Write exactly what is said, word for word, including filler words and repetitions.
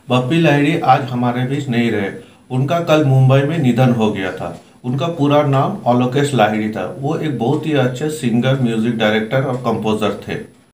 बप्पी लाहिड़ी आज हमारे बीच नहीं रहे। उनका कल मुंबई में निधन हो गया था। उनका पूरा नाम अलोकेश लाहिड़ी था। वो एक बहुत ही अच्छे सिंगर, म्यूजिक डायरेक्टर और कंपोजर थे।